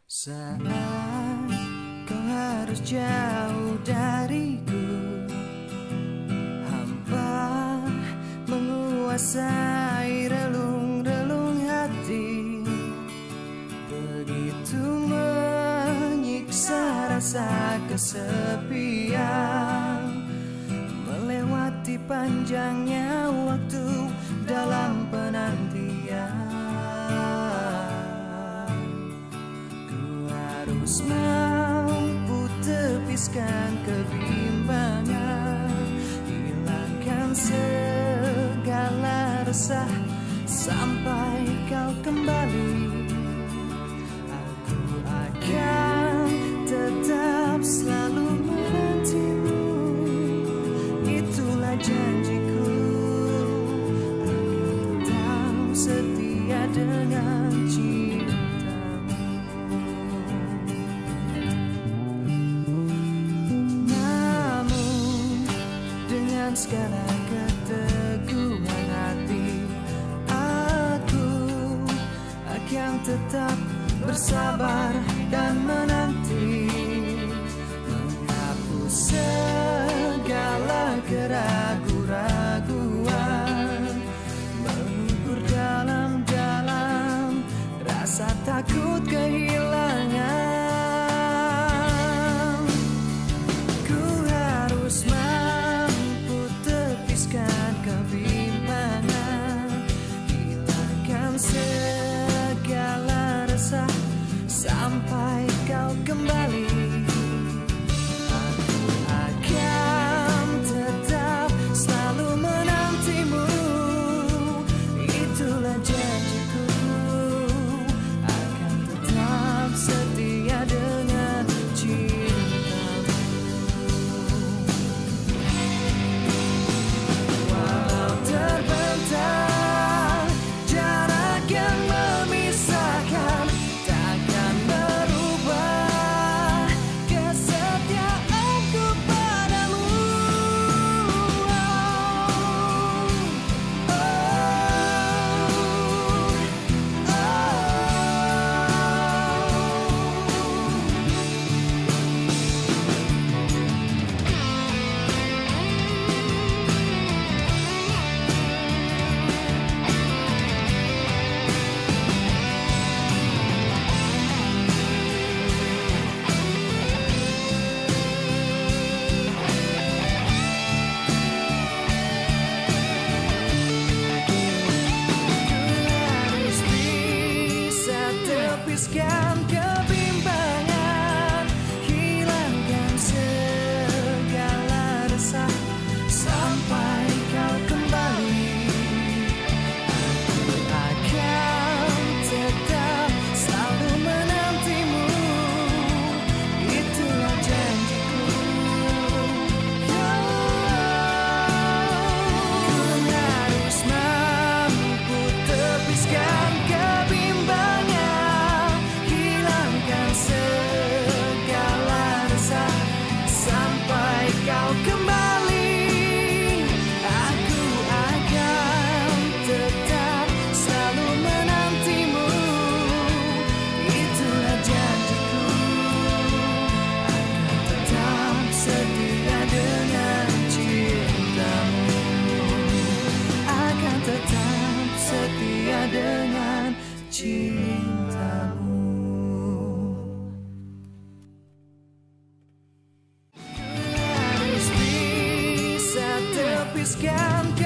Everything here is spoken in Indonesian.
Saat kau harus jauh dariku, hampa menguasai relung-relung hati. Begitu menyiksa rasa kesepian, melewati panjangnya waktu dalam penantian. Harus mampu tepiskan kebimbangan, hilangkan segala resah sampai kau kembali. Aku akan tetap selalu menantimu, itulah janjiku. Akan tetap setia dengan cinta. Segala keteguhan hati, aku akan tetap bersabar dan menanti, menghapus segala keraguan-raguan, mengubur dalam-dalam rasa takut kehilangan. Kebimbangan, hilangkan segala resah sampai kau kembali. Aku akan tetap selalu menantimu, itulah janjiku. Akan tetap setia dengan cintamu. Terbentang jarak yang memisahkan, takkan merubah kesetiaanku padamu. Tepiskan kebimbangan, hilangkan segala resah sampai kau kembali. Aku akan tetap selalu menantimu, itulah janjiku. Ku harus mampu tepiskan kebimbangan, segala resah sampai kau kembali. Aku akan tetap selalu menantimu, itulah janjiku. Akan tetap setia dengan cintamu, akan tetap setia dengan cintamu. Tepiskan